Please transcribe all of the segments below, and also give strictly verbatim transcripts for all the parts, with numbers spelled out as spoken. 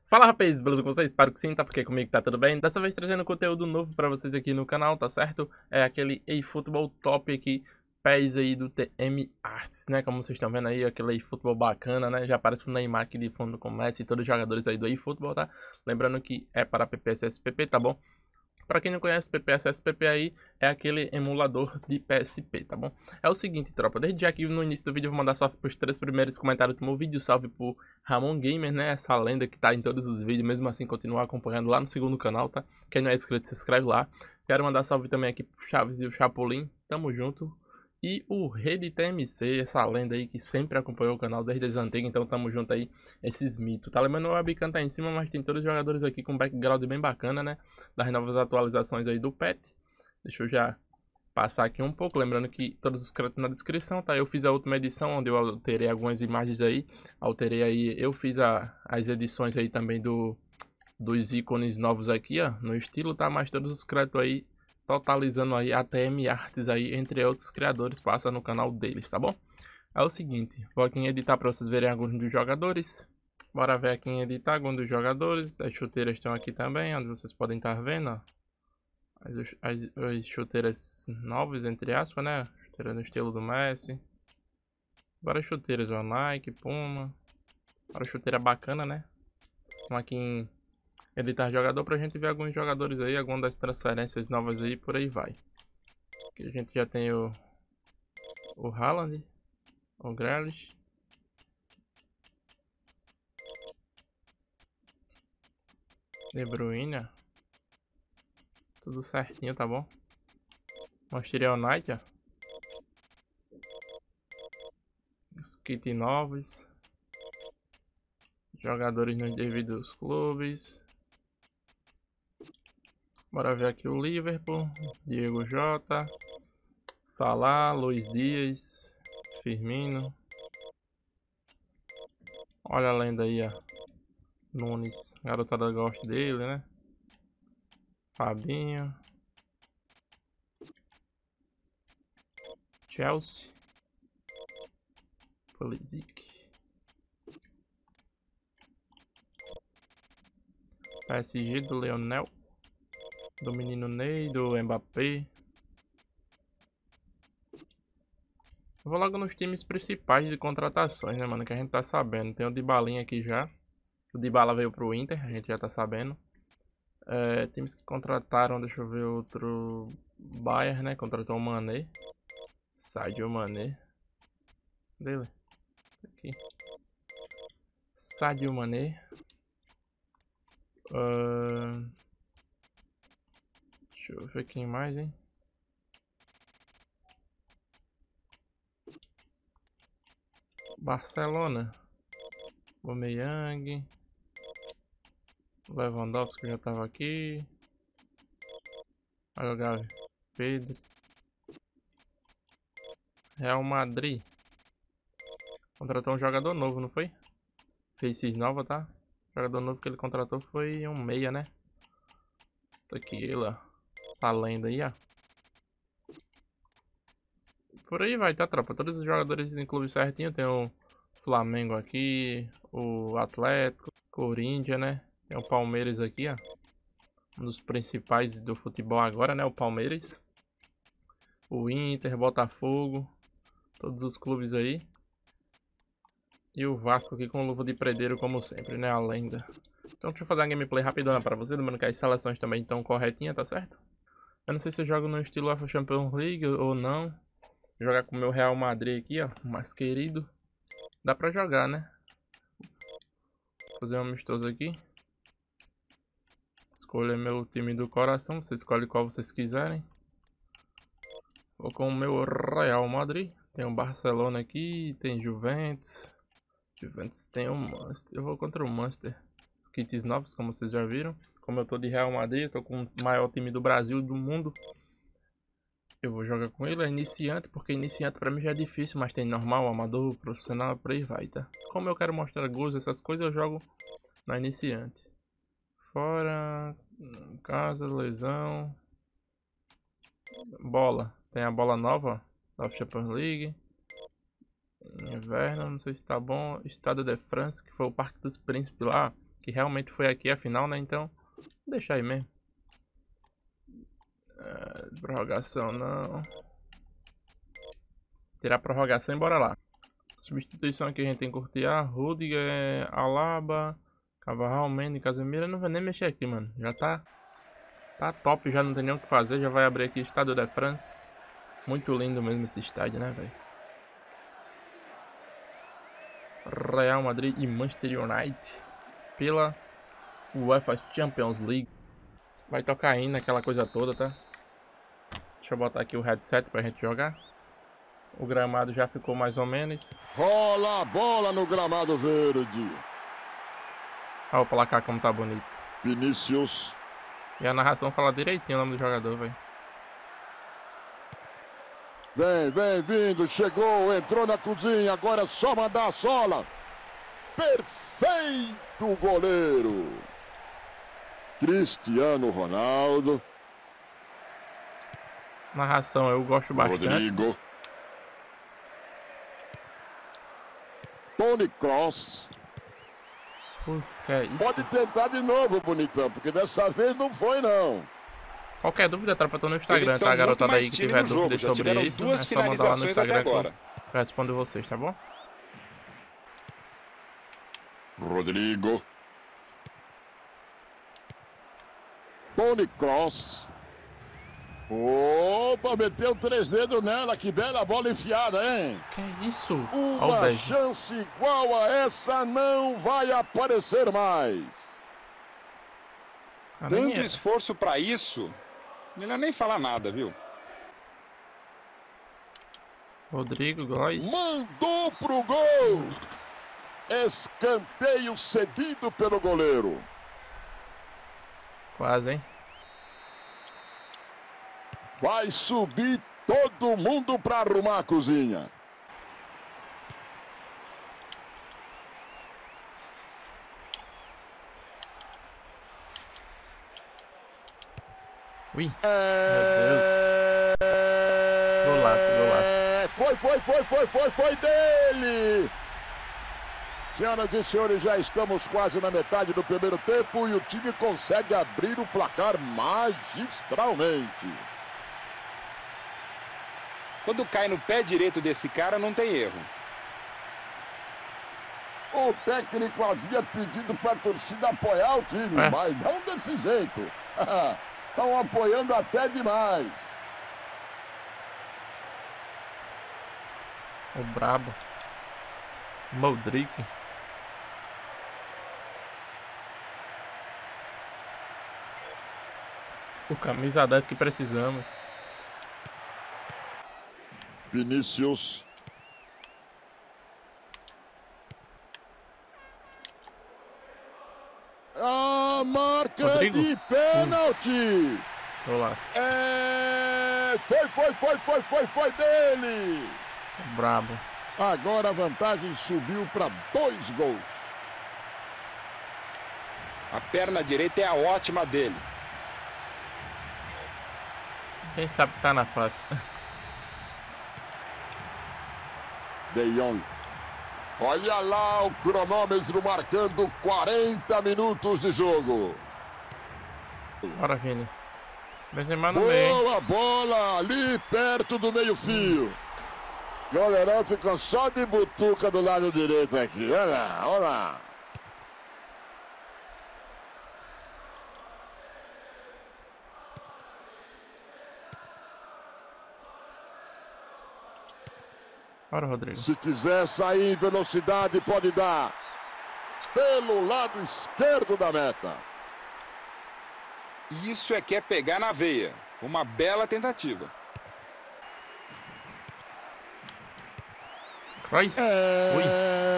Fala rapazes, beleza com vocês? Espero que sim, tá? Porque comigo tá tudo bem. Dessa vez trazendo conteúdo novo pra vocês aqui no canal, tá certo? É aquele eFootball top aqui, pés aí do T M Arts, né? Como vocês estão vendo aí, aquele eFootball bacana, né? Já aparece o Neymar aqui de fundo com o Messi e todos os jogadores aí do eFootball, tá? Lembrando que é para P P S S P P, tá bom? Para quem não conhece, P P S S P P aí é aquele emulador de P S P, tá bom? É o seguinte, tropa, desde já aqui no início do vídeo eu vou mandar salve pros três primeiros comentários do meu vídeo, salve pro Ramon Gamer, né, essa lenda que tá em todos os vídeos, mesmo assim continua acompanhando lá no segundo canal, tá? Quem não é inscrito, se inscreve lá. Quero mandar salve também aqui pro Chaves e o Chapolin, tamo junto. E o Rede T M C, essa lenda aí que sempre acompanhou o canal desde as antigas, então tamo junto aí, esses mitos. Tá lembrando o webcam tá em cima, mas tem todos os jogadores aqui com background bem bacana, né? Das novas atualizações aí do Pet. Deixa eu já passar aqui um pouco, lembrando que todos os créditos na descrição, tá? Eu fiz a última edição, onde eu alterei algumas imagens aí, alterei aí, eu fiz a, as edições aí também do, dos ícones novos aqui, ó, no estilo, tá? Mas todos os créditos aí, totalizando aí a T M Arts aí, entre outros criadores, passa no canal deles, tá bom? É o seguinte, vou aqui em editar para vocês verem alguns dos jogadores. Bora ver aqui em editar alguns dos jogadores. As chuteiras estão aqui também, onde vocês podem estar vendo, ó. As, as, as chuteiras novas, entre aspas, né? Chuteira no estilo do Messi. Várias chuteiras, ó. Nike, Puma. Várias chuteiras bacana, né? Vamos aqui em editar jogador pra gente ver alguns jogadores aí, algumas das transferências novas aí, por aí vai. Aqui a gente já tem o, o Haaland, o Grealish. De Bruyne. Tudo certinho, tá bom? Mostrei o United, ó. Os kits novos. Jogadores nos devidos clubes. Bora ver aqui o Liverpool. Diego Jota. Salah, Luiz Dias. Firmino. Olha a lenda aí, ó. Nunes. A garotada gosta dele, né? Fabinho. Chelsea. Pulisic. P S G do Leonel. Do menino Ney, do Mbappé. Eu vou logo nos times principais de contratações, né, mano? Que a gente tá sabendo. Tem o Dybalinha aqui já. O Dybala veio pro Inter, a gente já tá sabendo. É, times que contrataram, deixa eu ver outro. Bayern, né? Contratou o Mané. Sadio Mané. Dele. Aqui. Sadio Mané. Uh... Deixa eu ver quem mais, hein? Barcelona. Aubameyang. Lewandowski já tava aqui. Olha o Gavi. Pedro. Real Madrid. Contratou um jogador novo, não foi? Faces nova, tá? O jogador novo que ele contratou foi um meia, né? Tequila. Essa lenda aí, ó. Por aí vai, tá, tropa? Todos os jogadores em clube certinho. Tem o Flamengo aqui. O Atlético. Corinthians, né? Tem o Palmeiras aqui, ó. Um dos principais do futebol agora, né? O Palmeiras. O Inter, Botafogo. Todos os clubes aí. E o Vasco aqui com luva de predeiro, como sempre, né? A lenda. Então deixa eu fazer uma gameplay rapidona pra vocês. Lembrando que as seleções também estão corretinhas, tá certo? Eu não sei se eu jogo no estilo UEFA Champions League ou não. Vou jogar com o meu Real Madrid aqui, ó. Mais querido. Dá pra jogar, né? Vou fazer um amistoso aqui. Escolha meu time do coração. Você escolhe qual vocês quiserem. Vou com o meu Real Madrid. Tem o Barcelona aqui. Tem Juventus. Juventus tem o Manchester. Eu vou contra o Manchester. Os kits novos, como vocês já viram. Como eu tô de Real Madrid, eu tô com o maior time do Brasil e do mundo. Eu vou jogar com ele, é iniciante, porque iniciante pra mim já é difícil, mas tem normal, amador, profissional, por aí vai, tá? Como eu quero mostrar gols, essas coisas, eu jogo na iniciante. Fora, casa, lesão. Bola, tem a bola nova da Champions League. Inverno, não sei se tá bom. Estado de France, que foi o Parque dos Príncipes lá. Que realmente foi aqui a final, né? Então, deixa aí mesmo. É, prorrogação não. Tirar a prorrogação e bora lá. Substituição aqui a gente tem que curtir a Rudiger, Alaba, Carvajal, Mendy, Casemiro. Eu não vou nem mexer aqui, mano. Já tá, tá top, já não tem nem o que fazer. Já vai abrir aqui Estádio de France. Muito lindo mesmo esse estádio, né, velho? Real Madrid e Manchester United pela UEFA Champions League. Vai tocar ainda aquela coisa toda, tá? Deixa eu botar aqui o headset pra gente jogar. O gramado já ficou mais ou menos. Rola a bola no gramado verde. Olha o placar como tá bonito. Vinícius. E a narração fala direitinho o nome do jogador, velho. Vem, vem vindo, chegou, entrou na cozinha, agora é só mandar a sola. Perfeito goleiro. Cristiano Ronaldo. Narração eu gosto bastante. Rodrigo. Toni Kroos. Ui, que é isso? Pode tentar de novo, bonitão, porque dessa vez não foi, não. Qualquer dúvida, tropa, tô no Instagram, tá? A garotada aí que tiver dúvida sobre isso, é só mandar lá no Instagram que eu respondo vocês, tá bom? Rodrigo. Toni Kroos. Opa, meteu três dedos nela, que bela bola enfiada, hein? Que isso? Uma chance igual a essa não vai aparecer mais. Tanto esforço pra isso, melhor nem falar nada, viu? Rodrigo, Góis. Mandou pro gol. Escanteio cedido pelo goleiro. Quase, hein? Vai subir todo mundo para arrumar a cozinha. Ui, é... meu Deus. Golaço, golaço. Foi, foi, foi, foi, foi, foi dele. Senhoras e senhores, já estamos quase na metade do primeiro tempo e o time consegue abrir o placar magistralmente. Quando cai no pé direito desse cara, não tem erro. O técnico havia pedido para a torcida apoiar o time, é. mas não desse jeito. Estão apoiando até demais. O brabo. Modric. O camisa dez que precisamos. Vinícius. A marca Rodrigo. De pênalti. Hum. Golaço. É... Foi, foi, foi, foi, foi, foi dele. Brabo. Agora a vantagem subiu para dois gols. A perna direita é a ótima dele. Quem sabe tá na fase. De Jong. Olha lá o cronômetro marcando quarenta minutos de jogo. Bora, Vini. Benzema no boa meio. Boa bola ali perto do meio fio. Goleirão ficou só de butuca do lado direito aqui. Olha lá, olha lá. Bora, Rodrigo. Se quiser sair em velocidade, pode dar. Pelo lado esquerdo da meta. Isso é que é pegar na veia. Uma bela tentativa. Kroos. É... Ui.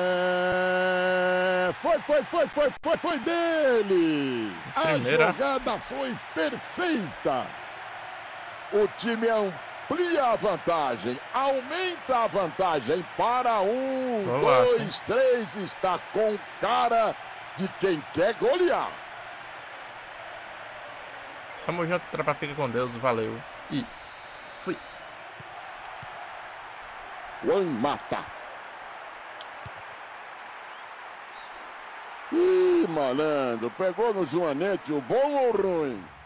Foi, foi, foi, foi, foi, foi dele. Primeira. A jogada foi perfeita. O time amplia a vantagem, aumenta a vantagem para um, Golaço, dois, hein? três. Está com cara de quem quer golear. Tamo junto, tropa, fica com Deus, valeu. E fui. Juan Mata. Ih, malandro, pegou no joanete o bom ou o ruim?